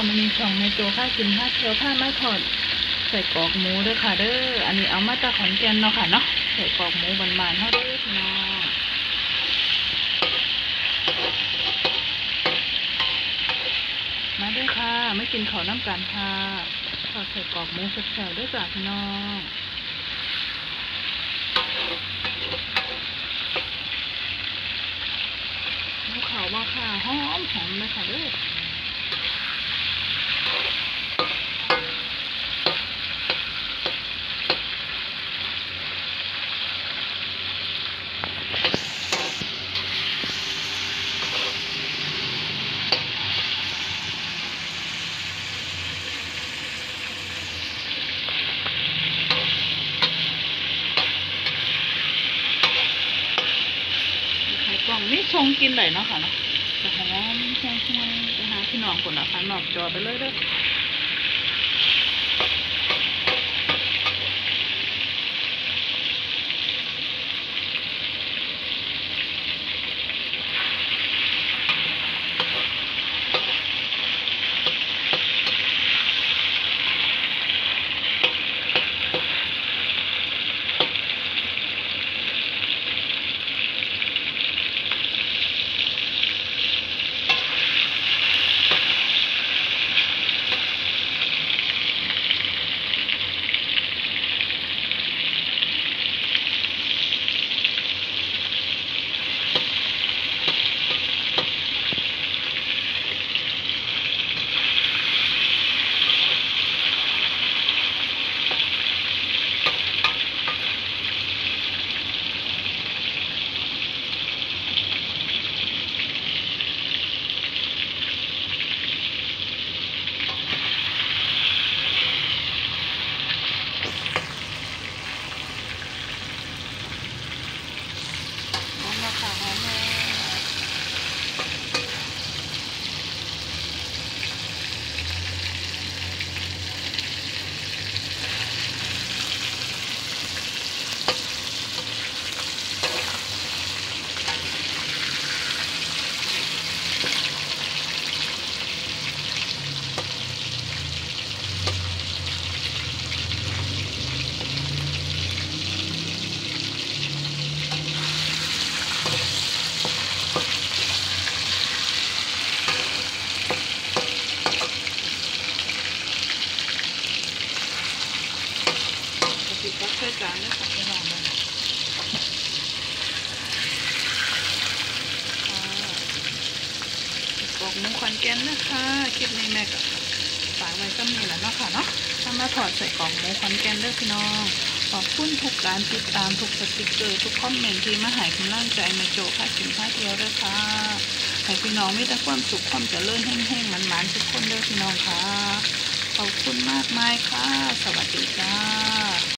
มันมีช่องในโจค่ากินค่าเที่ยวค่าไม้ถอดใส่กรอกหมูด้วยค่ะเด้ออันนี้เอามาจากขอนแก่นเนาะค่ะเนาะใส่กรอกหมูบานๆเท่าเด้อพี่น้องมาด้วยค่ะไม่กินข้าวน้ำกันค่ะทอดใส่กรอกหมูแซ่บๆด้วยจ้ะพี่น้องหมูขาวว่าค่ะหอมเลยค่ะเด้อกล่องนี่ชงกินได้เนาะค่ะเนาะจะหอมแห้งๆไปหาพี่น้องคนละค่ะนอกจอไปเลยเด้อค่ะหอมแม่ติดก็เคยจานด้วยค่ะพี่น้องเลยกรอกหมูขอนแก่นนะคะคลิปนี้แม่ก็ฝากไว้ก็มีแหละเนาะค่ะเนาะถ้ามาถอดใส่กรอกหมูขอนแก่นด้วยพี่น้องขอบคุณทุกการติดตามทุกสติ๊กเกอร์ทุกคอมเมนต์ที่มาให้กำลังใจแม่โจค่ากินค่าเที่ยวด้วยค่ะให้พี่น้องมีแต่ความสุขความเจริญแห้งๆมันๆทุกคนด้วยพี่น้องค่ะขอบคุณมากมายค่ะสวัสดีจ้า